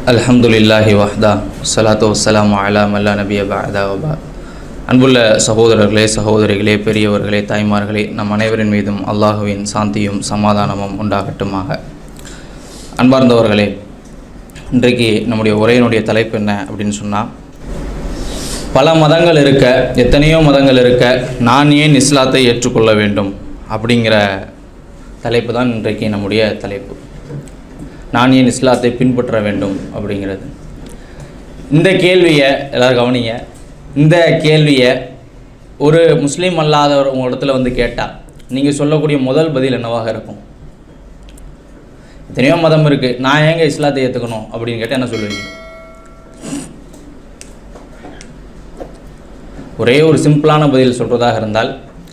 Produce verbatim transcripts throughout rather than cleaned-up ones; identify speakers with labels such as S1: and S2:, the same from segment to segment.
S1: அல்ஹம்துலில்லாஹி வஹ்தா ஸலாத்து வஸ்ஸலாமு அலா மல்லா நபிய பஅதா வபா. அன்புள்ள சகோதரர்களே, சகோதரிகளே, பெரியவர்களே, தாய்மார்களே, நம் அனைவரின் மீதும் அல்லாஹுவின் சாந்தியும் சமாதானமும் உண்டாகட்டுமாக. அன்பார்ந்தவர்களே, இன்றைக்கு நம்முடைய உரையினுடைய தலைப்பு என்ன அப்படின்னு சொன்னால், பல மதங்கள் இருக்க, எத்தனையோ மதங்கள் இருக்க, நான் ஏன் இஸ்லாத்தை ஏற்றுக்கொள்ள வேண்டும் அப்படிங்கிற தலைப்பு தான் இன்றைக்கு நம்முடைய தலைப்பு. நான் ஏன் இஸ்லாத்தை பின்பற்ற வேண்டும் அப்படிங்கிறது. இந்த கேள்வியை எல்லோரும் கவனிங்க. இந்த கேள்வியை ஒரு முஸ்லீம் அல்லாதவர் உங்கள் இடத்துல வந்து கேட்டால் நீங்கள் சொல்லக்கூடிய முதல் பதில் என்னவாக இருக்கும்? எத்தனையோ மதம் இருக்குது, நான் ஏங்க இஸ்லாத்தை ஏற்றுக்கணும் அப்படின்னு கேட்டால் என்ன சொல்லுவீங்க? ஒரே ஒரு சிம்பிளான பதில் சொல்கிறதாக இருந்தால்,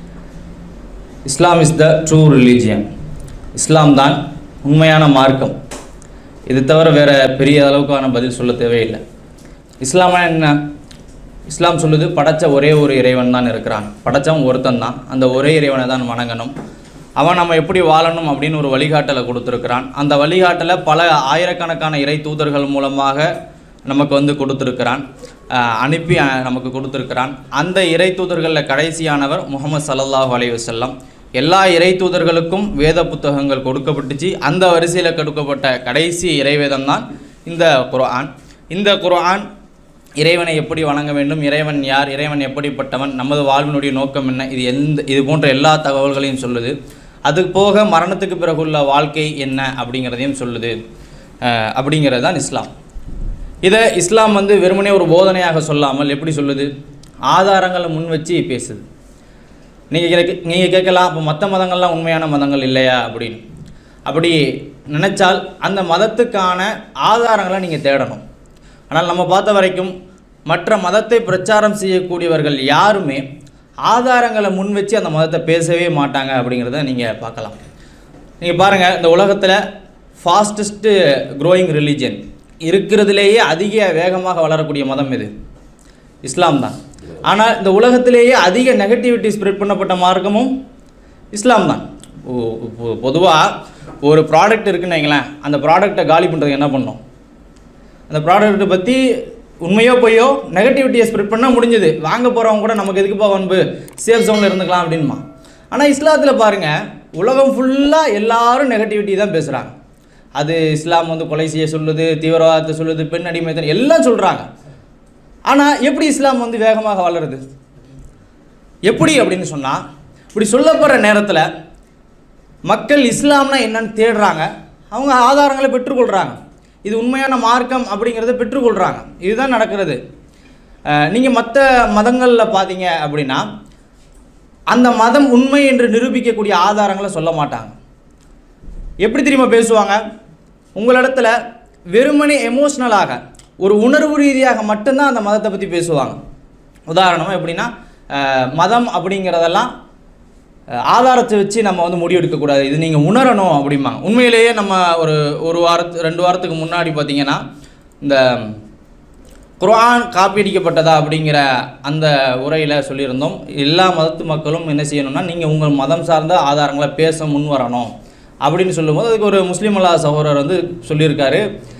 S1: Islam is the true religion. இஸ்லாம் தான் உண்மையான மார்க்கம். இது தவிர வேறு பெரிய அளவுக்கான பதில் சொல்ல தேவையில்லை. இஸ்லாமா என்ன? இஸ்லாம் சொல்லுது, படைத்த ஒரே ஒரு இறைவன் தான் இருக்கிறான், படைத்தவன் ஒருத்தன் தான், அந்த ஒரே இறைவனை தான் வணங்கணும், அவன் நம்ம எப்படி வாழணும் அப்படின்னு ஒரு வழிகாட்டலை கொடுத்துருக்கிறான். அந்த வழிகாட்டலை பல ஆயிரக்கணக்கான இறை தூதர்கள் மூலமாக நமக்கு வந்து கொடுத்துருக்கிறான், அனுப்பி நமக்கு கொடுத்துருக்கிறான். அந்த இறை தூதர்களில் கடைசியானவர் முஹம்மது ஸல்லல்லாஹு அலைஹி வஸல்லம். எல்லா இறை தூதர்களுக்கும் வேத புத்தகங்கள் கொடுக்கப்பட்டுச்சு. அந்த வரிசையில் கொடுக்கப்பட்ட கடைசி இறைவேதம் தான் இந்த குர்ஆன். இந்த குர்ஆன் இறைவனை எப்படி வணங்க வேண்டும், இறைவன் யார், இறைவன் எப்படிப்பட்டவன், நமது வாழ்வினுடைய நோக்கம் என்ன, இது எந்த இது போன்ற எல்லா தகவல்களையும் சொல்லுது. அது போக மரணத்துக்கு பிறகுள்ள வாழ்க்கை என்ன அப்படிங்கிறதையும் சொல்லுது. அப்படிங்கிறது தான் இஸ்லாம். இதை இஸ்லாம் வந்து வெறுமனே ஒரு போதனையாக சொல்லாமல் எப்படி சொல்லுது? ஆதாரங்களை முன் வச்சு பேசுது. நீங்கள் நீங்கள் கேட்கலாம், அப்போ மற்ற மதங்கள்லாம் உண்மையான மதங்கள் இல்லையா அப்படின்னு. அப்படி நினச்சால் அந்த மதத்துக்கான ஆதாரங்களை நீங்கள் தேடணும். ஆனால் நம்ம பார்த்த வரைக்கும் மற்ற மதத்தை பிரச்சாரம் செய்யக்கூடியவர்கள் யாருமே ஆதாரங்களை முன் வச்சு அந்த மதத்தை பேசவே மாட்டாங்க அப்படிங்கிறத நீங்கள் பார்க்கலாம். நீங்கள் பாருங்கள், இந்த உலகத்தில் ஃபாஸ்டஸ்ட்டு க்ரோயிங் ரிலீஜன், இருக்கிறதுலேயே அதிக வேகமாக வளரக்கூடிய மதம் எது? இஸ்லாம் தான். ஆனால் இந்த உலகத்திலேயே அதிக நெகட்டிவிட்டி ஸ்ப்ரெட் பண்ணப்பட்ட மார்க்கமும் இஸ்லாம் தான். பொதுவாக ஒரு ப்ராடக்ட் இருக்குன்னு வைங்களேன், அந்த ப்ராடக்டை காலி பண்ணுறதுக்கு என்ன பண்ணணும்? அந்த ப்ராடக்ட்டை பற்றி உண்மையோ பொய்யோ நெகட்டிவிட்டியை ஸ்ப்ரெட் பண்ணால் முடிஞ்சது, வாங்க போகிறவங்க கூட நமக்கு எதுக்குப்பா வன்பு, சேஃப் ஜோனில் இருந்துக்கலாம் அப்படின்மா. ஆனால் இஸ்லாத்தில் பாருங்கள், உலகம் ஃபுல்லாக எல்லாரும் நெகட்டிவிட்டி தான் பேசுகிறாங்க. அது இஸ்லாம் வந்து கொலை செய்ய சொல்லுது, தீவிரவாதத்தை சொல்லுது, பெண் அடிமைத்தனம் எல்லாம் சொல்கிறாங்க. ஆனால் எப்படி இஸ்லாம் வந்து வேகமாக வளருது? எப்படி அப்படின்னு சொன்னால், இப்படி சொல்லப்படுற நேரத்தில் மக்கள் இஸ்லாம்னா என்னன்னு தேடுறாங்க, அவங்க ஆதாரங்களை பெற்றுக்கொள்கிறாங்க, இது உண்மையான மார்க்கம் அப்படிங்கிறத பெற்றுக்கொள்கிறாங்க. இதுதான் நடக்கிறது. நீங்கள் மற்ற மதங்களில் பார்த்தீங்க அப்படின்னா அந்த மதம் உண்மை என்று நிரூபிக்கக்கூடிய ஆதாரங்களை சொல்ல மாட்டாங்க. எப்படி தெரியுமா பேசுவாங்க? உங்களிடத்துல வெறுமனே எமோஷ்னலாக ஒரு உணர்வு ரீதியாக மட்டும்தான் அந்த மதத்தை பற்றி பேசுவாங்க. உதாரணமாக எப்படின்னா, மதம் அப்படிங்கிறதெல்லாம் ஆதாரத்தை வச்சு நம்ம வந்து முடிவெடுக்கக்கூடாது, இது நீங்கள் உணரணும் அப்படிம்பாங்க. உண்மையிலேயே நம்ம ஒரு ஒரு வாரத்து ரெண்டு வாரத்துக்கு முன்னாடி பார்த்திங்கன்னா இந்த குர்ஆன் காப்பியடிக்கப்பட்டதா அப்படிங்கிற அந்த உரையில் சொல்லியிருந்தோம். எல்லா மதத்து மக்களும் என்ன செய்யணும்னா, நீங்கள் உங்கள் மதம் சார்ந்த ஆதாரங்களை பேச முன் வரணும் அப்படின்னு சொல்லும்போது அதுக்கு ஒரு முஸ்லீம் அல்லாஹ் சகோதரர் வந்து சொல்லியிருக்காரு,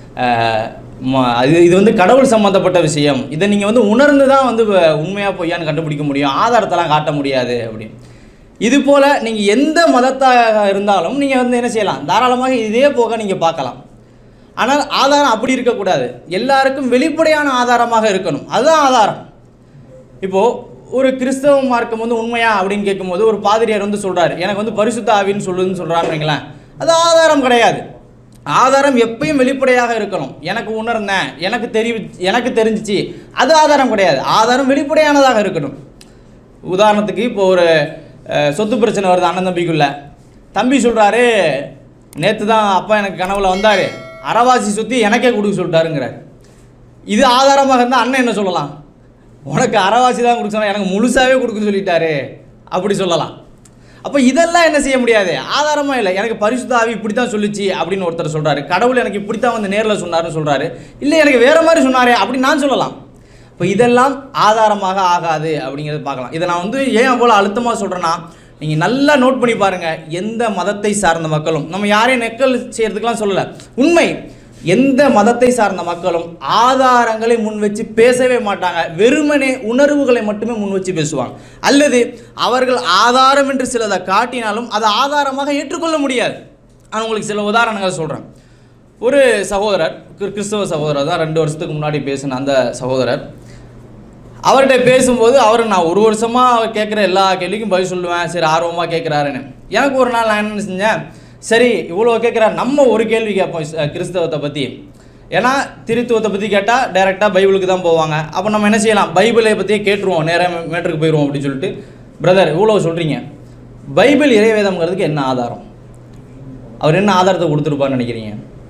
S1: அது இது வந்து கடவுள் சம்மந்தப்பட்ட விஷயம், இதை நீங்கள் வந்து உணர்ந்து தான் வந்து உண்மையாக பொய்யான்னு கண்டுபிடிக்க முடியும், ஆதாரத்தெல்லாம் காட்ட முடியாது அப்படின்னு. இது போல் நீங்கள் எந்த மதத்தாக இருந்தாலும் நீங்கள் வந்து என்ன செய்யலாம், தாராளமாக இதே போக நீங்கள் பார்க்கலாம். ஆனால் ஆதாரம் அப்படி இருக்கக்கூடாது, எல்லாருக்கும் வெளிப்படையான ஆதாரமாக இருக்கணும், அதுதான் ஆதாரம். இப்போது ஒரு கிறிஸ்தவ மார்க்கம் வந்து உண்மையா அப்படின்னு கேட்கும்போது ஒரு பாதிரியார் வந்து சொல்கிறார், எனக்கு வந்து பரிசுத்த ஆவின்னு சொல்லுதுன்னு சொல்கிறான்னு வைங்களேன், அது ஆதாரம் கிடையாது. ஆதாரம் எப்பயும் வெளிப்படையாக இருக்கணும். எனக்கு உணர்ந்தேன், எனக்கு தெரி எனக்கு தெரிஞ்சிச்சு, அது ஆதாரம் கிடையாது. ஆதாரம் வெளிப்படையானதாக இருக்கணும். உதாரணத்துக்கு இப்போ ஒரு சொத்து பிரச்சனை வருது அண்ணன் தம்பிக்குள்ள, தம்பி சொல்கிறாரு, நேற்று தான் அப்பா எனக்கு கனவுல வந்தார், அரைவாசி சொத்து எனக்கே கொடுக்க சொல்லிட்டாருங்கிறார். இது ஆதாரமாக இருந்தால் அண்ணன் என்ன சொல்லலாம்? உனக்கு அரைவாசி தான் கொடுக்க சொன்னால் எனக்கு முழுசாகவே கொடுக்க சொல்லிட்டாரு அப்படி சொல்லலாம். அப்போ இதெல்லாம் என்ன செய்ய முடியாது, ஆதாரமாக இல்லை. எனக்கு பரிசுத்த ஆவி இப்படி தான் சொல்லிச்சு அப்படின்னு ஒருத்தர் சொல்கிறாரு, கடவுள் எனக்கு இப்படி தான் வந்து நேரில் சொன்னார்னு சொல்கிறாரு, இல்லை எனக்கு வேறு மாதிரி சொன்னாரே அப்படின்னு நான் சொல்லலாம். இப்போ இதெல்லாம் ஆதாரமாக ஆகாது அப்படிங்கிறத பார்க்கலாம். இதை நான் வந்து ஏன் அவ்வளோ அழுத்தமாக சொல்கிறேன்னா, நீங்கள் நல்லா நோட் பண்ணி பாருங்கள், எந்த மதத்தை சார்ந்த மக்களும் நம்ம யாரையும் நெக்கல் செய்கிறதுக்கெலாம் சொல்லலை. உண்மை எந்த மதத்தை சார்ந்த மக்களும் ஆதாரங்களை முன் வச்சு பேசவே மாட்டாங்க. வெறுமனே உணர்வுகளை மட்டுமே முன் வச்சு பேசுவாங்க. அல்லது அவர்கள் ஆதாரம் என்று சிலதை காட்டினாலும் அதை ஆதாரமாக ஏற்றுக்கொள்ள முடியாது. நான் உங்களுக்கு சில உதாரணங்கள் சொல்கிறேன். ஒரு சகோதரர், கிறிஸ்தவ சகோதரர் தான், ரெண்டு வருஷத்துக்கு முன்னாடி பேசின அந்த சகோதரர், அவர்கிட்ட பேசும்போது அவர் நான் ஒரு வருஷமாக அவர் கேட்குற எல்லா கேள்விக்கும் பதில் சொல்லுவேன். சரி, ஆர்வமாக கேட்குறாருன்னு. எனக்கு ஒரு நாள் நான் என்ன செஞ்சேன், சரி இவ்வளோ கேட்குறாரு, நம்ம ஒரு கேள்வி கேட்போம் கிறிஸ்தவத்தை பற்றி. ஏன்னா திருத்துவத்தை பற்றி கேட்டால் டைரெக்டாக பைபிளுக்கு தான் போவாங்க. அப்போ நம்ம என்ன செய்யலாம், பைபிளை பற்றியே கேட்டுருவோம், நேராக மேட்டருக்கு போயிடுவோம் அப்படின்னு சொல்லிட்டு, பிரதர் இவ்வளோ சொல்கிறீங்க, பைபிள் இறைவேதம்ங்கிறதுக்கு என்ன ஆதாரம்? அவர் என்ன ஆதாரத்தை கொடுத்துருப்பான்னு நினைக்கிறீங்க?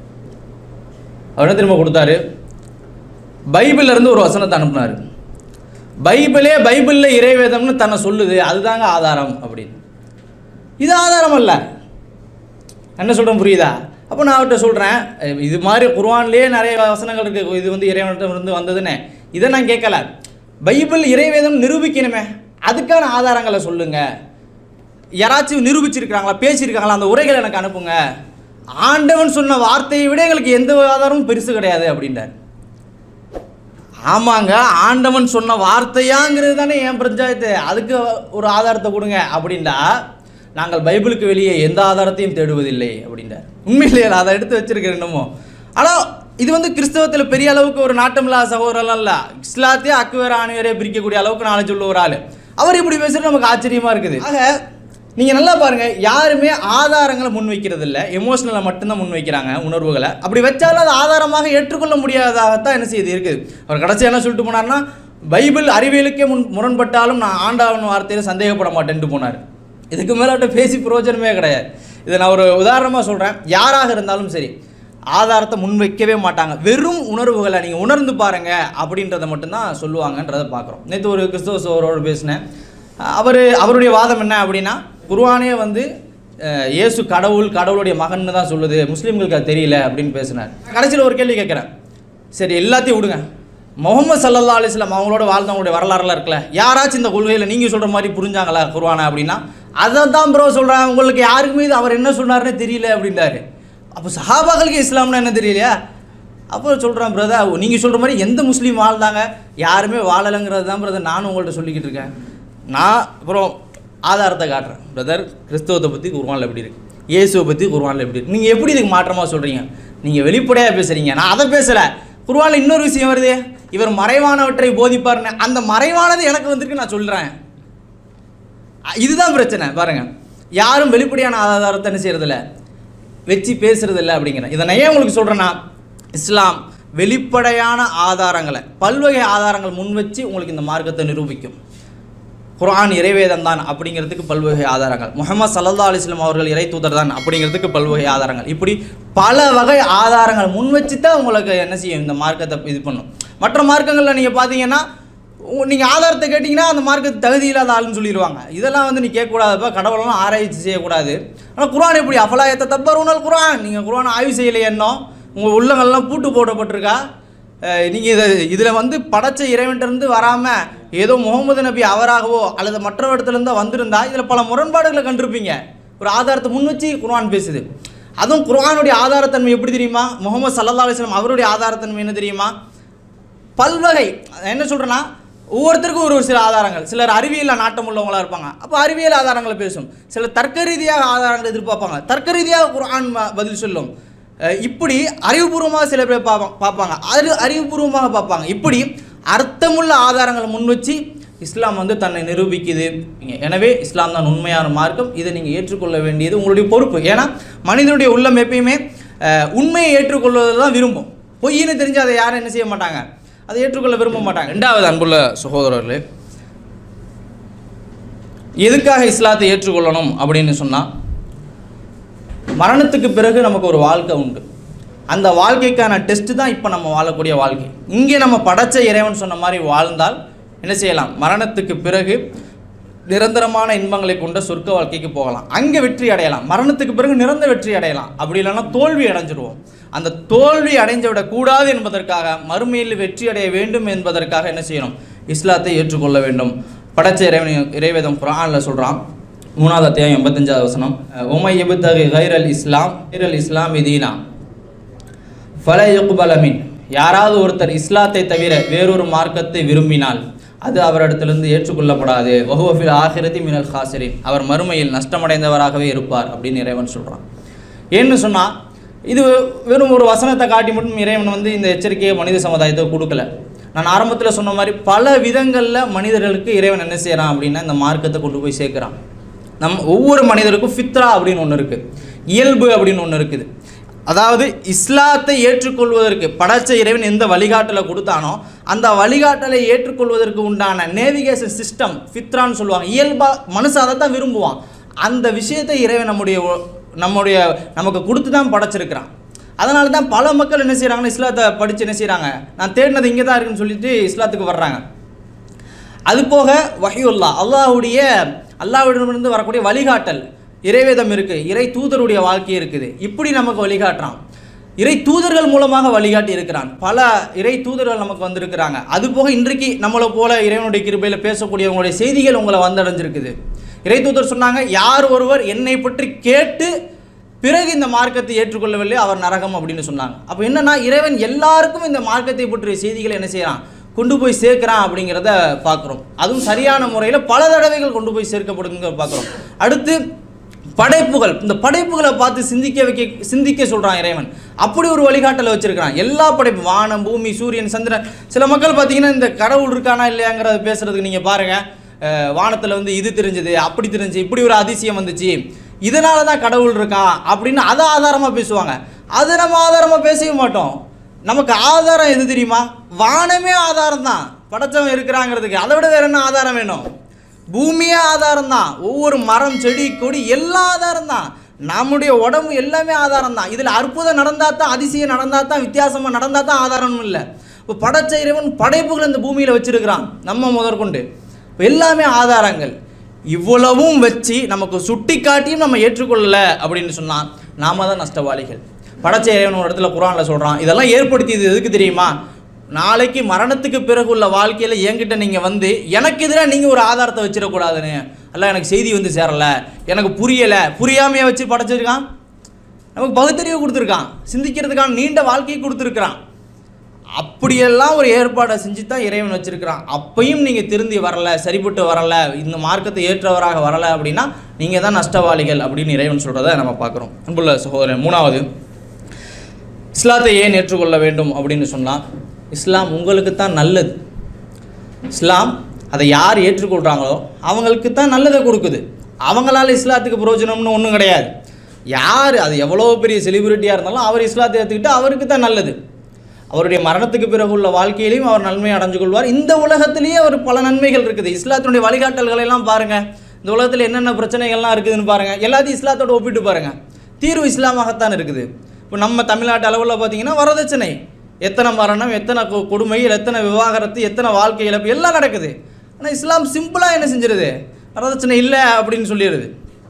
S1: அவர் என்ன திரும்ப கொடுத்தாரு, பைபிள்லேருந்து ஒரு வசனத்தை அனுப்புனார். பைபிளே பைபிளில் இறைவேதம்னு தன்னை சொல்லுது, அதுதாங்க ஆதாரம் அப்படின்னு. இது ஆதாரம் அல்ல. என்ன சொல்கிறேன் புரியுதா? அப்போ நான் அவர்கிட்ட சொல்கிறேன், இது மாதிரி குர்ஆன்லேயே நிறைய வசனங்கள் இருக்குது, இது வந்து இறைவனிடமிருந்து வந்ததுன்னு. இதை நான் கேட்கல, பைபிள் இறைவேதம் நிரூபிக்கணுமே, அதுக்கான ஆதாரங்களை சொல்லுங்கள். யாராச்சும் நிரூபிச்சிருக்கிறாங்களா, பேசியிருக்காங்களா, அந்த உரைகளை எனக்கு அனுப்புங்க. ஆண்டவன் சொன்ன வார்த்தையை விட எங்களுக்கு எந்த ஆதாரமும் பெருசு கிடையாது அப்படின்றார். ஆமாங்க, ஆண்டவன் சொன்ன வார்த்தையாங்கிறது தானே என் பஞ்சாயத்து, அதுக்கு ஒரு ஆதாரத்தை கொடுங்க அப்படின்டா. நாங்கள் பைபிளுக்கு வெளியே எந்த ஆதாரத்தையும் தேடுவதில்லை அப்படின்றார். உண்மையிலேயே அதை எடுத்து வச்சிருக்கிறேன் இன்னமும். ஆனால் இது வந்து கிறிஸ்தவத்தில் பெரிய அளவுக்கு ஒரு நாட்டம் இல்லாத சகோதரெல்லாம் இல்லை. இஸ்லாத்தையே அக்குவேர ஆணிவரே பிரிக்கக்கூடிய அளவுக்கு நாலேஜ் உள்ள ஒரு ஆள் அவர் இப்படி பேசுகிறது நமக்கு ஆச்சரியமாக இருக்குது. ஆக நீங்கள் நல்லா பாருங்கள், யாருமே ஆதாரங்களை முன்வைக்கிறது இல்லை, எமோஷனலை மட்டும்தான் முன்வைக்கிறாங்க, உணர்வுகளை. அப்படி வச்சாலும் அது ஆதாரமாக ஏற்றுக்கொள்ள முடியாததாகத்தான் என்ன செய்து இருக்குது. அவர் கடைசி என்ன சொல்லிட்டு போனார்னா, பைபிள் அறிவியலுக்கே முன் முரண்பட்டாலும் நான் ஆண்டவன் வார்த்தையில் சந்தேகப்பட மாட்டேன்ட்டு போனார். இதுக்கு மேலே பேசி பிரயோஜனமே கிடையாது. இதை நான் ஒரு உதாரணமாக சொல்கிறேன். யாராக இருந்தாலும் சரி, ஆதாரத்தை முன்வைக்கவே மாட்டாங்க. வெறும் உணர்வுகளை நீங்கள் உணர்ந்து பாருங்கள் அப்படின்றத மட்டும்தான் சொல்லுவாங்கன்றதை பார்க்குறோம். நேற்று ஒரு கிறிஸ்தவ சகோதரோடு பேசினேன். அவர் அவருடைய வாதம் என்ன அப்படின்னா, குர்ஆனே வந்து இயேசு கடவுள், கடவுளுடைய மகன்னு தான் சொல்லுது, முஸ்லீம்களுக்கு அது தெரியல அப்படின்னு பேசினார். கடைசியில் ஒரு கேள்வி கேட்குறேன், சரி எல்லாத்தையும் விடுங்க, முகமது சல்லல்லாஹு அலைஹி வஸல்லம் அவங்களோட வாழ்ந்தவங்களுடைய வரலாறுலாம் இருக்குல்ல, யாராச்சும் இந்த கொள்கையில் நீங்கள் சொல்கிற மாதிரி புரிஞ்சாங்களா குர்ஆனை அப்படின்னா, அதை தான் ப்ரோ சொல்கிறேன், உங்களுக்கு யாருக்குமே இது அவர் என்ன சொன்னார்னே தெரியல அப்படின்றாரு. அப்போ சஹாபாக்களுக்கு இஸ்லாம்னா என்ன தெரியலையா? அப்போ சொல்கிறேன், பிரதர் நீங்கள் சொல்கிற மாதிரி எந்த முஸ்லீம் வாழ்ந்தாங்க, யாருமே வாழலைங்கிறது தான் பிரதர் நானும் உங்கள்கிட்ட சொல்லிக்கிட்டு இருக்கேன். நான் அப்புறம் ஆதாரத்தை காட்டுறேன். பிரதர் கிறிஸ்தவத்தை பற்றி குர்ஆனில் எப்படி இருக்குது, இயேசுவை பற்றி குர்ஆனில் எப்படி இருக்குது, நீங்கள் எப்படி இதுக்கு மாற்றமாக சொல்கிறீங்க? நீங்கள் வெளிப்படையாக பேசுகிறீங்க, நான் அதை பேசலை. குர்ஆனில் இன்னொரு விஷயம் வருது, இவர் மறைவானவற்றை போதிப்பார்னு, அந்த மறைவானது எனக்கு வந்துருக்கு நான் சொல்கிறேன். இதுதான் பிரச்சனை பாருங்கள். யாரும் வெளிப்படையான ஆதாரத்தை என்ன செய்கிறதில்ல, வச்சு பேசுகிறதில்ல அப்படிங்கிறேன். இதை நான் ஏன் உங்களுக்கு சொல்கிறேன்னா, இஸ்லாம் வெளிப்படையான ஆதாரங்களை, பல்வகை ஆதாரங்கள் முன் வச்சு உங்களுக்கு இந்த மார்க்கத்தை நிரூபிக்கும். குர்ஆன் இறைவேதம் தான் அப்படிங்கிறதுக்கு பல்வகை ஆதாரங்கள், முஹம்மது ஸல்லல்லாஹு அலைஹி வஸல்லம் அவர்கள் இறை தூதர் தான் அப்படிங்கிறதுக்கு பல்வகை ஆதாரங்கள், இப்படி பல வகை ஆதாரங்கள் முன் வச்சு தான் உங்களுக்கு என்ன செய்யும், இந்த மார்க்கத்தை இது பண்ணும். மற்ற மார்க்கங்களில் நீங்கள் பார்த்தீங்கன்னா, நீங்கள் ஆதாரத்தை கேட்டிங்கன்னா அந்த மார்க்கத்தை தகுதி இல்லாத ஆளுன்னு சொல்லிடுவாங்க. இதெல்லாம் வந்து நீ கேட்கக்கூடாதுப்பா, கடவுளெல்லாம் ஆராய்ச்சி செய்யக்கூடாது. ஆனால் குர்ஆன் எப்படி அஃபலா யத்ததப்பரூனல் குர்ஆன், நீங்கள் குர்ஆனை ஆய்வு செய்யலையே, இன்னும் உங்கள் உள்ளங்கள்லாம் பூட்டு போடப்பட்டிருக்கா? நீங்கள் இதை இதில் வந்து படைச்ச இறைவன்கிட்டருந்து வராமல் ஏதோ முகமது நபி அவராகவோ அல்லது மற்ற இடத்துலேருந்து வந்திருந்தா இதில் பல முரண்பாடுகளை கண்டிருப்பீங்க. ஒரு ஆதாரத்தை முன் வச்சு குர்ஆன் பேசுது. அதுவும் குர்ஆனுடைய ஆதாரத்தன்மை எப்படி தெரியுமா? முகமது ஸல்லல்லாஹு அலைஹி வஸல்லம் அவருடைய ஆதாரத்தன்மை என்ன தெரியுமா? பல்வகை. என்ன சொல்கிறேன்னா, ஒவ்வொருத்தருக்கும் ஒரு ஒரு சில ஆதாரங்கள். சிலர் அறிவியல் நாட்டம் உள்ளவங்களாக இருப்பாங்க, அப்போ அறிவியல் ஆதாரங்களை பேசும். சிலர் தர்க்க ரீதியாக ஆதாரங்களை எதிர்பார்ப்பாங்க, தர்க்க ரீதியாக குர்ஆன் பதில் சொல்லும். இப்படி அறிவுபூர்வமாக சில பேர் பார்ப்பாங்க பார்ப்பாங்க அறி அறிவுபூர்வமாக பார்ப்பாங்க. இப்படி அர்த்தமுள்ள ஆதாரங்களை முன் வச்சு இஸ்லாம் வந்து தன்னை நிரூபிக்குது. எனவே இஸ்லாம் தான் உண்மையான மார்க்கம். இதை நீங்கள் ஏற்றுக்கொள்ள வேண்டியது உங்களுடைய பொறுப்பு. ஏன்னா மனிதனுடைய உள்ளம் எப்பயுமே உண்மையை ஏற்றுக்கொள்வதில் தான் விரும்பும். பொய்ன்னு தெரிஞ்சு அதை யாரும் என்ன செய்ய மாட்டாங்க, அதை ஏற்றுக்கொள்ள விரும்ப மாட்டாங்க. ரெண்டாவது அன்புள்ள சகோதரர்களே, எதுக்காக இஸ்லாத்தை ஏற்றுக்கொள்ளணும் அப்படின்னு சொன்னால், மரணத்துக்கு பிறகு நமக்கு ஒரு வாழ்க்கை உண்டு. அந்த வாழ்க்கைக்கான டெஸ்ட்டு தான் இப்போ நம்ம வாழக்கூடிய வாழ்க்கை. இங்கே நம்ம படைச்ச இறைவன் சொன்ன மாதிரி வாழ்ந்தால் என்ன செய்யலாம், மரணத்துக்கு பிறகு நிரந்தரமான இன்பங்களை கொண்ட சொர்க்க வாழ்க்கைக்கு போகலாம், அங்கே வெற்றி அடையலாம். மரணத்துக்கு பிறகு நிரந்தர வெற்றி அடையலாம். அப்படி இல்லைன்னா தோல்வி அடைஞ்சிடுவோம். அந்த தோல்வி அடைஞ்சு விடக்கூடாது என்பதற்காக, மறுமையில் வெற்றி அடைய வேண்டும் என்பதற்காக என்ன செய்யணும், இஸ்லாத்தை ஏற்றுக்கொள்ள வேண்டும். படைச்ச இறைவன் இறைவேதம் குர்ஆனில் சொல்கிறான், மூணாவது அத்தியாயம் எண்பத்தஞ்சாவது வசனம், உமை எபுத்தகி கைரல் இஸ்லாம் கைரல் இஸ்லாம் இதீனா ஃபல யுக்பல மின், யாராவது ஒருத்தர் இஸ்லாத்தை தவிர வேறொரு மார்க்கத்தை விரும்பினால் அது அவரிடத்திலிருந்து ஏற்றுக்கொள்ளப்படாது. வஹுவ ஃபில் ஆஹிரத்தி மினல் ஹாசிரின், அவர் மறுமையில் நஷ்டமடைந்தவராகவே இருப்பார் அப்படின்னு இறைவன் சொல்கிறான். ஏன்னு சொன்னால் இது வெறும் ஒரு வசனத்தை காட்டி மட்டும் இறைவன் வந்து இந்த எச்சரிக்கையை மனித சமுதாயத்தை கொடுக்கல. நான் ஆரம்பத்தில் சொன்ன மாதிரி பல விதங்களில் மனிதர்களுக்கு இறைவன் என்ன செய்கிறான் அப்படின்னா இந்த மார்க்கத்தை கொண்டு போய் சேர்க்குறான். நம் ஒவ்வொரு மனிதருக்கும் ஃபித்ரா அப்படின்னு ஒன்று இருக்குது, இயல்பு அப்படின்னு ஒன்று இருக்குது. அதாவது இஸ்லாத்தை ஏற்றுக்கொள்வதற்கு படைச்ச இறைவன் எந்த வழிகாட்டலை கொடுத்தானோ அந்த வழிகாட்டலை ஏற்றுக்கொள்வதற்கு உண்டான நேவிகேஷன் சிஸ்டம் ஃபித்ரான்னு சொல்லுவாங்க. இயல்பாக மனுஷன் அதை தான் விரும்புவான். அந்த விஷயத்தை இறைவன் நம்முடைய நம்முடைய நமக்கு கொடுத்து தான் படைச்சிருக்கிறான். அதனால தான் பல மக்கள் என்ன செய்கிறாங்கன்னா இஸ்லாத்தை படித்து என்ன செய்கிறாங்க, நான் தேடினது இங்கே தான் இருக்குன்னு சொல்லிட்டு இஸ்லாத்துக்கு வர்றாங்க. அது போக வஹியுல்லா, அல்லாஹ்வுடைய அல்லாஹ்விடமிருந்து வரக்கூடிய வழிகாட்டல், இறைவேதம் இருக்குது, இறை தூதருடைய வாழ்க்கை இருக்குது, இப்படி நமக்கு வழிகாட்டுறான். இறை தூதர்கள் மூலமாக வழிகாட்டி இருக்கிறான். பல இறை தூதர்கள் நமக்கு வந்திருக்கிறாங்க. அதுபோக இன்றைக்கு நம்மளை போல இறைவனுடைய கிருபையில் பேசக்கூடியவங்களுடைய செய்திகள் உங்களை வந்தடைஞ்சிருக்குது. இறை தூதர் சொன்னாங்க, யார் ஒருவர் என்னை பற்றி கேட்டு பிறகு இந்த மார்க்கத்தை ஏற்றுக்கொள்ளவில்லை அவர் நரகம் அப்படின்னு சொன்னாங்க. அப்போ என்னன்னா இறைவன் எல்லாருக்கும் இந்த மார்க்கத்தை பற்றிய செய்திகளை என்ன செய்யறான், கொண்டு போய் சேர்க்கிறான் அப்படிங்கிறத பார்க்குறோம். அதுவும் சரியான முறையில் பல தடவைகள் கொண்டு போய் சேர்க்கப்படுங்க பார்க்குறோம். அடுத்து படைப்புகள், இந்த படைப்புகளை பார்த்து சிந்திக்க வைக்க சிந்திக்க சொல்கிறான் இறைவன். அப்படி ஒரு வழிகாட்டலை வச்சிருக்கிறான். எல்லா படைப்பு, வானம், பூமி, சூரியன், சந்திரன். சில மக்கள் பார்த்தீங்கன்னா இந்த கடவுள் இருக்கானா இல்லையாங்கிறத பேசுறதுக்கு நீங்கள் பாருங்கள், வானத்தில் வந்து இது தெரிஞ்சது, அப்படி தெரிஞ்சு, இப்படி ஒரு அதிசயம் வந்துச்சு, இதனால தான் கடவுள் இருக்கான் அப்படின்னு அதை ஆதாரமாக பேசுவாங்க. அதை நம்ம ஆதாரமாக பேசவே மாட்டோம். நமக்கு ஆதாரம் எது தெரியுமா? வானமே ஆதாரம் தான் படைச்சவன் இருக்கிறாங்கிறதுக்கு. அதை விட வேற என்ன ஆதாரம் வேணும்? பூமியே ஆதாரம் தான். ஒவ்வொரு மரம், செடி, கொடி எல்லாம் ஆதாரம் தான். நம்முடைய உடம்பு எல்லாமே ஆதாரம் தான். இதில் அற்புதம் நடந்தால் தான், அதிசயம் நடந்தால் தான், வித்தியாசமாக நடந்தால் தான் ஆதாரமும் இல்லை. இப்போ படைச்ச இறைவன் படைப்புகள் இந்த பூமியில் வச்சிருக்கிறான், நம்ம முதற்கொண்டு. இப்போ எல்லாமே ஆதாரங்கள். இவ்வளவும் வச்சு நமக்கு சுட்டி காட்டியும் நம்ம ஏற்றுக்கொள்ளலை அப்படின்னு சொன்னால் நாம தான் நஷ்டவாளிகள். படைச்ச இறைவன் ஒரு இடத்துல குர்ஆனில் சொல்கிறான், இதெல்லாம் ஏற்படுத்தியது எதுக்கு தெரியுமா? நாளைக்கு மரணத்துக்கு பிறகு உள்ள வாழ்க்கையில் என்கிட்ட நீங்கள் வந்து எனக்கு எதிராக நீங்கள் ஒரு ஆதாரத்தை வச்சிடக்கூடாதுன்னு. அல்ல, எனக்கு செய்தி வந்து சேரலை, எனக்கு புரியலை, புரியாமையை வச்சு படைச்சிருக்கான். நமக்கு பகுத்தறிவு கொடுத்துருக்கான், சிந்திக்கிறதுக்கான நீண்ட வாழ்க்கையை கொடுத்துருக்குறான். அப்படியெல்லாம் ஒரு ஏற்பாடை செஞ்சு தான் இறைவன் வச்சிருக்கிறான். அப்பையும் நீங்கள் திருந்தி வரலை, சரிபட்டு வரலை, இந்த மார்க்கத்தை ஏற்றவராக வரலை அப்படின்னா நீங்கள் தான் நஷ்டவாளிகள் அப்படின்னு இறைவன் சொல்கிறத நம்ம பார்க்குறோம். அன்புள்ள சகோதரன், மூணாவது இஸ்லாத்தை ஏன் ஏற்றுக்கொள்ள வேண்டும் அப்படின்னு சொன்னால், இஸ்லாம் உங்களுக்கு தான் நல்லது. இஸ்லாம் அதை யார் ஏற்றுக்கொள்கிறாங்களோ அவங்களுக்கு தான் நல்லதை கொடுக்குது. அவங்களால இஸ்லாத்துக்கு பிரயோஜனம்னு ஒன்றும் கிடையாது. யார் அது எவ்வளோ பெரிய செலிபிரிட்டியாக இருந்தாலும் அவர் இஸ்லாத்தை ஏற்றுக்கிட்டு அவருக்கு தான் நல்லது. அவருடைய மரணத்துக்கு பிறகு உள்ள வாழ்க்கையிலையும் அவர் நன்மை அடைஞ்சு கொள்வார். இந்த உலகத்திலேயே அவர் பல நன்மைகள் இருக்குது. இஸ்லாத்தினுடைய வழிகாட்டல்களை எல்லாம் பாருங்கள். இந்த உலகத்தில் என்னென்ன பிரச்சனைகள்லாம் இருக்குதுன்னு பாருங்கள். எல்லாத்தையும் இஸ்லாத்தோடு ஒப்பிட்டு பாருங்கள். தீர்வு இஸ்லாமாகத்தான் இருக்குது. இப்போ நம்ம தமிழ்நாட்டு அளவில் பார்த்தீங்கன்னா வரதட்சணை, எத்தனை மரணம், எத்தனை கொடுமைகள், எத்தனை விவாகரத்து, எத்தனை வாழ்க்கை இழப்பு எல்லாம் நடக்குது. ஆனால் இஸ்லாம் சிம்பிளாக என்ன செஞ்சிருது, வரதட்சணை இல்லை அப்படின்னு சொல்லிடுது.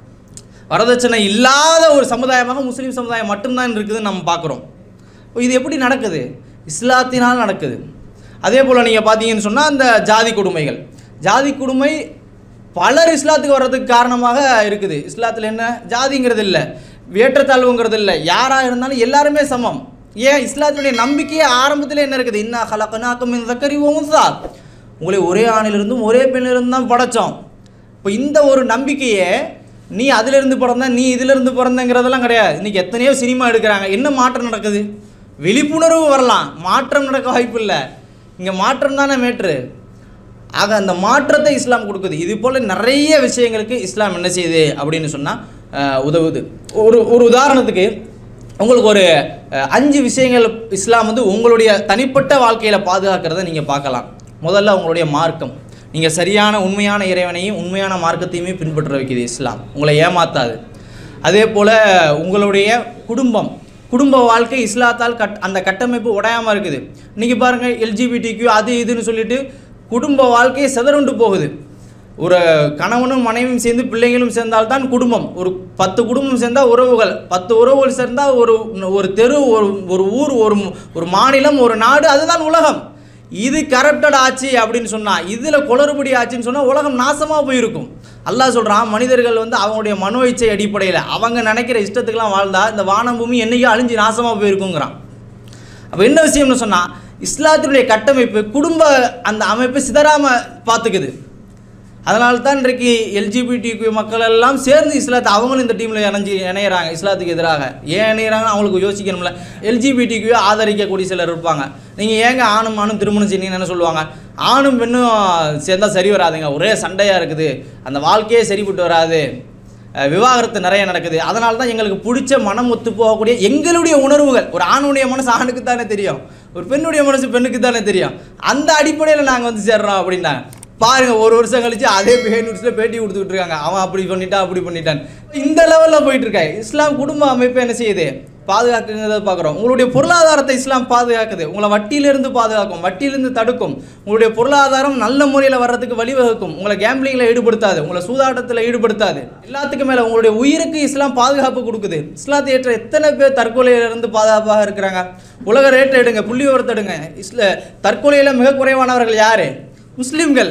S1: வரதட்சணை இல்லாத ஒரு சமுதாயமாக முஸ்லீம் சமுதாயம் மட்டும்தான் இருக்குதுன்னு நம்ம பார்க்குறோம். இது எப்படி நடக்குது? இஸ்லாத்தினால் நடக்குது. அதே போல் நீங்கள் பார்த்தீங்கன்னு சொன்னால் அந்த ஜாதி கொடுமைகள், ஜாதி கொடுமை பலர் இஸ்லாத்துக்கு வர்றதுக்கு காரணமாக இருக்குது. இஸ்லாத்தில் என்ன ஜாதிங்கிறது இல்லை, ஏற்றத்தாழ்வுங்கிறது இல்லை, யாராக இருந்தாலும் எல்லாருமே சமம். ஏன் இஸ்லாத்தினுடைய நம்பிக்கையே ஆரம்பத்தில் என்ன இருக்குது, இன்னா ஹலக்னாக்கும் மின் ஸக்கரி வ உன்ஸா, உங்களை ஒரே ஆணிலிருந்தும் ஒரே பெண்ணிலிருந்து தான் படைத்தோம். இப்போ இந்த ஒரு நம்பிக்கையே நீ அதிலிருந்து பிறந்த, நீ இதிலிருந்து பிறந்தங்கிறதெல்லாம் கிடையாது. இன்றைக்கி எத்தனையோ சினிமா எடுக்கிறாங்க. என்ன மாற்றம் நடக்குது? விழிப்புணர்வு வரலாம், மாற்றம் நடக்க வாய்ப்பு இல்லை. இங்கே மாற்றம் தானே மேட்ரு. ஆக அந்த மாற்றத்தை இஸ்லாம் கொடுக்குது. இது போல் நிறைய விஷயங்களுக்கு இஸ்லாம் என்ன செய்யுது அப்படின்னு சொன்னால் உதவுது. ஒரு ஒரு உதாரணத்துக்கு உங்களுக்கு ஒரு அஞ்சு விஷயங்கள் இஸ்லாம் வந்து உங்களுடைய தனிப்பட்ட வாழ்க்கையில் பாதுகாக்கிறத நீங்கள் பார்க்கலாம். முதல்ல உங்களுடைய மார்க்கம், நீங்கள் சரியான உண்மையான இறைவனையும் உண்மையான மார்க்கத்தையுமே பின்பற்ற வைக்குது இஸ்லாம், உங்களை ஏமாத்தாது. அதே போல் உங்களுடைய குடும்பம், குடும்ப வாழ்க்கை இஸ்லாத்தால் கட் அந்த கட்டமைப்பு உடையாமல் இருக்குது. இன்றைக்கி பாருங்கள், எல்ஜிபிடிக்யூ அது இதுன்னு சொல்லிட்டு குடும்ப வாழ்க்கையை சிதறுண்டு போகுது. ஒரு கணவனும் மனைவியும் சேர்ந்து பிள்ளைகளும் சேர்ந்தால்தான் குடும்பம். ஒரு பத்து குடும்பம் சேர்ந்தால் உறவுகள், பத்து உறவுகள் சேர்ந்தால் ஒரு ஒரு தெரு, ஒரு ஒரு ஊர், ஒரு ஒரு மாநிலம், ஒரு நாடு, அதுதான் உலகம். இது கரப்டட் ஆச்சு அப்படின்னு சொன்னால், இதில் குளறுபடி ஆச்சுன்னு சொன்னால் உலகம் நாசமாக போயிருக்கும். அல்லாஹ் சொல்கிறான், மனிதர்கள் வந்து அவங்களுடைய மனோ இச்சை அடிப்படையில் அவங்க நினைக்கிற இஷ்டத்துக்கெல்லாம் வாழ்ந்தால் இந்த வானம் பூமி என்றைக்கோ அழிஞ்சு நாசமாக போயிருக்குங்கிறான். அப்போ என்ன விஷயம்னு சொன்னால், இஸ்லாத்தினுடைய கட்டமைப்பு குடும்ப அந்த அமைப்பு சிதறாமல் பார்த்துக்குது. அதனால தான் இன்றைக்கு எல்ஜிபிடி மக்கள் எல்லாம் சேர்ந்து இஸ்லாத்தை அவங்களும் இந்த டீமில் இணைஞ்சி இணையிறாங்க இஸ்லாத்துக்கு எதிராக. ஏன் இணையிறாங்கன்னு அவங்களுக்கு யோசிக்கணும்ல. எல்ஜிபிடிக்கு ஆதரிக்கக்கூடிய சிலர் இருப்பாங்க. நீங்கள் ஏங்க ஆணும் ஆணும் திருமணம் செய்யணும்னு என்ன சொல்லுவாங்க? ஆணும் பெண்ணும் சேர்ந்தால் சரி வராதுங்க, ஒரே சண்டையாக இருக்குது, அந்த வாழ்க்கையே சரிப்பட்டு வராது, விவாகரத்து நிறைய நடக்குது, அதனால தான் எங்களுக்கு பிடிச்ச மனம் ஒத்து போகக்கூடிய எங்களுடைய உணர்வுகள், ஒரு ஆணுடைய மனசு ஆணுக்கு தானே தெரியும், ஒரு பெண்ணுடைய மனசு பெண்ணுக்கு தானே தெரியும், அந்த அடிப்படையில் நாங்கள் வந்து சேர்றோம் அப்படின்னாங்க. பாருங்கள், ஒரு வருஷம் கழிச்சு அதே பிஹேவ் நியூஸில் பேட்டி கொடுத்துக்கிட்டு இருக்காங்க, அவன் அப்படி பண்ணிட்டான் அப்படி பண்ணிட்டான். இந்த லெவலில் போயிட்டு இருக்காங்க. இஸ்லாம் குடும்ப அமைப்பு என்ன செய்யுது? பாதுகாக்குங்கிறத பார்க்குறோம். உங்களுடைய பொருளாதாரத்தை இஸ்லாம் பாதுகாக்குது. உங்களை வட்டியிலிருந்து பாதுகாக்கும், வட்டியிலிருந்து தடுக்கும். உங்களுடைய பொருளாதாரம் நல்ல முறையில் வர்றதுக்கு வழிவகுக்கும். உங்களை கேம்பிளிங்கில் ஈடுபடுத்தாது, உங்களை சூதாட்டத்தில் ஈடுபடுத்தாது. எல்லாத்துக்கும் மேலே உங்களுடைய உயிருக்கு இஸ்லாம் பாதுகாப்பு கொடுக்குது. இஸ்லாத்தை ஏற்ற எத்தனை பேர் தற்கொலையிலிருந்து பாதுகாப்பாக இருக்கிறாங்க? உலக ரேட்டை எடுங்க, புள்ளி விவரத்தை எடுங்க. இஸ்ல தற்கொலையில் மிக குறைவானவர்கள் யார்? முஸ்லீம்கள்.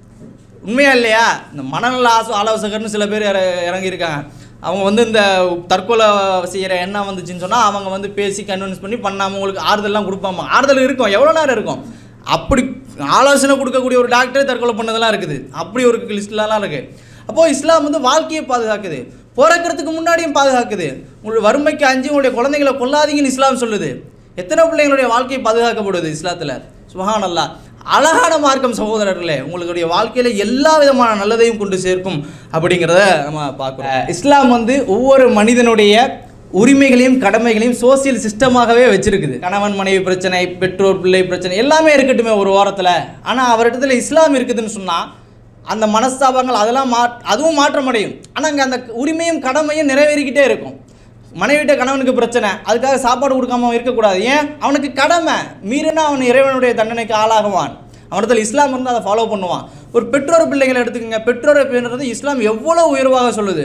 S1: உண்மையா இல்லையா? இந்த மனநல ஆசோ ஆலோசகர்னு சில பேர் இற இறங்கியிருக்காங்க. அவங்க வந்து இந்த தற்கொலை செய்கிற எண்ணம் வந்துச்சுன்னு சொன்னால் அவங்க வந்து பேசி கன்வின்ஸ் பண்ணி பண்ணாமல் உங்களுக்கு ஆறுதல்லாம் கொடுப்பாங்க. ஆறுதல் இருக்கும், எவ்வளோ நேரம் இருக்கும். அப்படி ஆலோசனை கொடுக்கக்கூடிய ஒரு டாக்டரே தற்கொலை பண்ணதெல்லாம் இருக்குது. அப்படி ஒரு லிஸ்ட்லாம் இருக்குது. அப்போது இஸ்லாம் வந்து வாழ்க்கையை பாதுகாக்குது, பிறக்கிறதுக்கு முன்னாடியும் பாதுகாக்குது. உங்களுடைய வறுமைக்கு அஞ்சு உங்களுடைய குழந்தைங்களை கொல்லாதீங்கன்னு இஸ்லாம் சொல்லுது. எத்தனை பிள்ளைங்களுடைய வாழ்க்கையை பாதுகாக்கப்படுது இஸ்லாத்தில்? சுப்ஹானல்லாஹ். அழகான மார்க்கம் சகோதரர்களே, உங்களுடைய வாழ்க்கையில் எல்லா விதமான நல்லதையும் கொண்டு சேர்க்கும் அப்படிங்கிறத நம்ம பார்க்குறோம். இஸ்லாம் வந்து ஒவ்வொரு மனிதனுடைய உரிமைகளையும் கடமைகளையும் சோசியல் சிஸ்டமாகவே வச்சிருக்குது. கணவன் மனைவி பிரச்சனை, பெற்றோர் பிள்ளை பிரச்சனை எல்லாமே இருக்கட்டுமே ஒரு வாரத்தில். ஆனால் அவரிடத்துல இஸ்லாம் இருக்குதுன்னு சொன்னால் அந்த மனஸ்தாபங்கள் அதெல்லாம் மா அதுவும் மாற்றமடையும். ஆனால் அங்கே அந்த உரிமையும் கடமையும் நிறைவேறிக்கிட்டே இருக்கும். மனைவிட்ட கணவனுக்கு பிரச்சனை, அதுக்காக சாப்பாடு கொடுக்காம இருக்கக்கூடாது. ஏன்? அவனுக்கு கடமை மீறினா அவன் இறைவனுடைய தண்டனைக்கு ஆளாகுவான். அவனத்தில் இஸ்லாம் வந்து அதை ஃபாலோ பண்ணுவான். ஒரு பெற்றோர் பிள்ளைகளை எடுத்துக்கோங்க. பெற்றோரை பேணுறது இஸ்லாம் எவ்வளோ உயர்வாக சொல்லுது.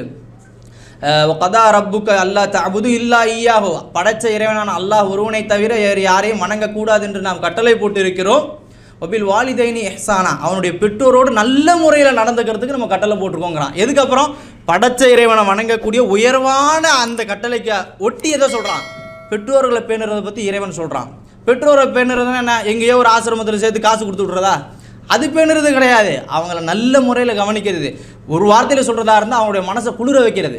S1: கதா ரப்புக்க அல்லா தஅபுது இல்லா ஈயாஹு, படைச்ச இறைவனான அல்லாஹ் ஒருவனை தவிர வேறு யாரையும் வணங்கக்கூடாது என்று நாம் கட்டளை போட்டு இருக்கிறோம். ஒபில் வாலிதைனி எஹ்சானா, அவனுடைய பெற்றோரோடு நல்ல முறையில் நடந்துக்கிறதுக்கு நம்ம கட்டளை போட்டிருக்கோங்கிறான். எதுக்கப்புறம் படைச்ச இறைவனை வணங்கக்கூடிய உயர்வான அந்த கட்டளைக்கு ஒட்டி எதை சொல்கிறான்? பெற்றோர்களை பேணுறதை பற்றி இறைவன் சொல்கிறான். பெற்றோரை பேணுறதுன்னா என்ன? எங்கேயோ ஒரு ஆசிரமத்தில் சேர்த்து காசு கொடுத்து விட்றதா? அது பேணுறது கிடையாது. அவங்கள நல்ல முறையில் கவனிக்கிறது. ஒரு வார்த்தையில் சொல்கிறதா இருந்தால் அவங்களுடைய மனசை குளிர வைக்கிறது,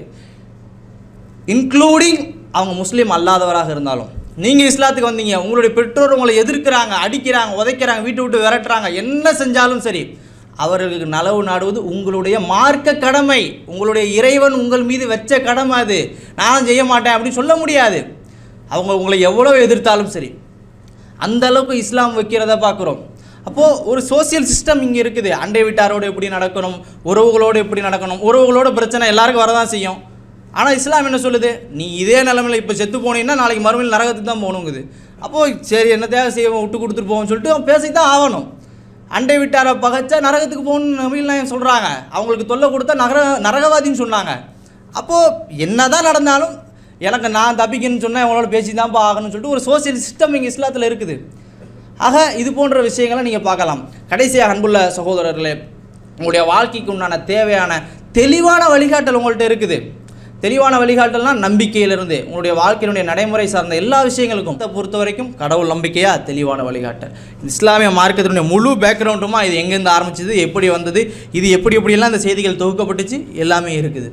S1: இன்க்ளூடிங் அவங்க முஸ்லீம் அல்லாதவராக இருந்தாலும். நீங்கள் இஸ்லாத்துக்கு வந்தீங்க, உங்களுடைய பெற்றோர் உங்களை எதிர்க்கிறாங்க, அடிக்கிறாங்க, உதைக்கிறாங்க, வீட்டை விட்டு விரட்டுறாங்க, என்ன செஞ்சாலும் சரி அவர்களுக்கு நலவு நாடுவது உங்களுடைய மார்க்க கடமை. உங்களுடைய இறைவன் உங்கள் மீது வச்ச கடமை. அது நானும் செய்ய மாட்டேன் அப்படின்னு சொல்ல முடியாது. அவங்க உங்களை எவ்வளோ எதிர்த்தாலும் சரி, அந்த அளவுக்கு இஸ்லாம் வைக்கிறத பார்க்குறோம். அப்போது ஒரு சோசியல் சிஸ்டம் இங்கே இருக்குது. அண்டை வீட்டாரோடு எப்படி நடக்கணும், உறவுகளோடு எப்படி நடக்கணும். உறவுகளோட பிரச்சனை எல்லாருக்கும் வரதான் செய்யும். ஆனால் இஸ்லாம் என்ன சொல்லுது? நீ இதே நிலைமையில் இப்போ செத்து போனீங்கன்னா நாளைக்கு மறுமையில் நரகத்துக்கு தான் போகணுங்குது. அப்போது சரி என்ன தேவை செய்வோம், விட்டு கொடுத்துட்டு போவோம்னு சொல்லிட்டு அவன் பேசி தான் ஆகணும். அண்டை விட்டாரை பகைச்சா நரகத்துக்கு போகணும்னு நபிலாம் சொல்கிறாங்க. அவங்களுக்கு தொல்லை கொடுத்தா நகர நரகவாதின்னு சொன்னாங்க. அப்போது என்ன தான் நடந்தாலும் எனக்கு நான் தப்பிக்கணும்னு சொன்னால் அவங்களோட பேசி தான்ப்பா ஆகணும்னு சொல்லிட்டு ஒரு சோசியல் சிஸ்டம் இங்கே இஸ்லாத்தில் இருக்குது. ஆக இது போன்ற விஷயங்களை நீங்கள் பார்க்கலாம். கடைசியாக அன்புள்ள சகோதரர்களே, உங்களுடைய வாழ்க்கைக்கு உண்டான தேவையான தெளிவான வழிகாட்டல் உங்கள்கிட்ட இருக்குது. தெளிவான வழிகாட்டல்னால் நம்பிக்கையிலிருந்து உங்களுடைய வாழ்க்கையினுடைய நடைமுறை சார்ந்த எல்லா விஷயங்களுக்கும் பொறுத்த வரைக்கும் கடவுள் நம்பிக்கையாக தெளிவான வழிகாட்டல். இஸ்லாமிய மார்க்கத்தினுடைய முழு பேக்ரவுண்டுமா இது எங்கேருந்து ஆரம்பிச்சது, எப்படி வந்தது, இது எப்படி எப்படியெல்லாம் இந்த செய்திகள் தொகுக்கப்பட்டுச்சு எல்லாமே இருக்குது.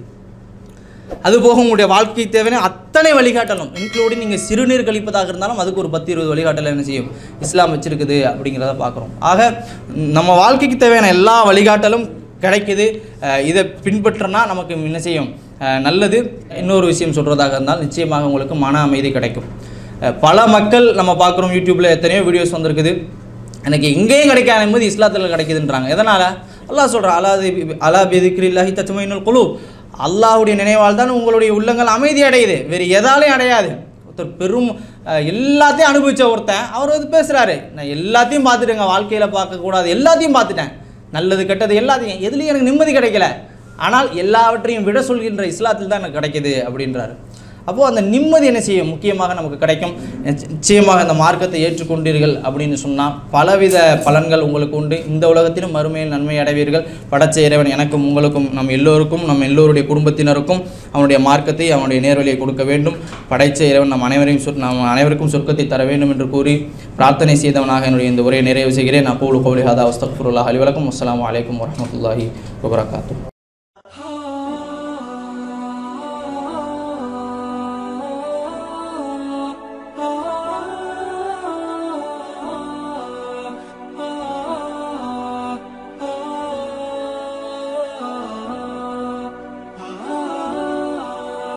S1: அதுபோக உங்களுடைய வாழ்க்கை தேவையான அத்தனை வழிகாட்டலும் இன்க்ளூடிங் நீங்கள் சிறுநீர் கழிப்பதாக இருந்தாலும் அதுக்கு ஒரு பத்து இருபது வழிகாட்டல் என்ன செய்யும் இஸ்லாம் வச்சுருக்குது அப்படிங்கிறத பார்க்குறோம். ஆக நம்ம வாழ்க்கைக்கு தேவையான எல்லா வழிகாட்டலும் கிடைக்குது. இதை பின்பற்றினா நமக்கு என்ன செய்யும் நல்லது. இன்னொரு விஷயம் சொல்கிறதாக இருந்தால் நிச்சயமாக உங்களுக்கு மன அமைதி கிடைக்கும். பல மக்கள் நம்ம பார்க்குறோம், யூடியூப்பில் எத்தனையோ வீடியோஸ் வந்திருக்குது, எனக்கு எங்கேயும் கிடைக்காத நிம்மதி இஸ்லாத்தில் கிடைக்குதுன்றாங்க. எதனால்? அல்லாஹ் சொல்கிறான், அலா அலா பிதிக்ரில்லாஹி தத்மைனுல் குலூப், அல்லாஹுடைய நினைவால் தான் உங்களுடைய உள்ளங்கள் அமைதி அடையுது, வேறு எதாலையும் அடையாது. ஒருத்தர் பெரும் எல்லாத்தையும் அனுபவித்த ஒருத்தன் அவர் வந்து பேசுகிறாரு, நான் எல்லாத்தையும் பார்த்துட்டேங்க, வாழ்க்கையில் பார்க்கக்கூடாது எல்லாத்தையும் பார்த்துட்டேன், நல்லது கெட்டது எல்லாத்தையும், எதுலேயும் எனக்கு நிம்மதி கிடைக்கல, ஆனால் எல்லாவற்றையும் விட சொல்கின்ற இஸ்லாத்தில் தான் எனக்கு கிடைக்கிது அப்படின்றாரு. அப்போது அந்த நிம்மதி என்ன செய்யும் முக்கியமாக நமக்கு கிடைக்கும். நிச்சயமாக இந்த மார்க்கத்தை ஏற்றுக்கொண்டீர்கள் அப்படின்னு சொன்னால் பலவித பலன்கள் உங்களுக்கு உண்டு. இந்த உலகத்திலும் மறுமையில் நன்மை அடைவீர்கள். படைச்ச இறைவன் எனக்கும் உங்களுக்கும் நம் எல்லோருக்கும் நம் எல்லோருடைய குடும்பத்தினருக்கும் அவனுடைய மார்க்கத்தை அவனுடைய நேர்வழியை கொடுக்க வேண்டும். படைச்ச இறைவன் நம் அனைவரையும் சொற் நம் அனைவருக்கும் சொர்க்கத்தை தர வேண்டும் என்று கூறி பிரார்த்தனை செய்தவனாக என்னுடைய இந்த உரையை நிறைவு செய்கிறேன். அப்போது கோலி ஹதா அஸ்தக்ஃபிருல்லாஹ் லி வலக்கும். அஸ்ஸலாமு அலைக்கும் வரஹ்மத்துல்லாஹி வபரகாத்துஹு.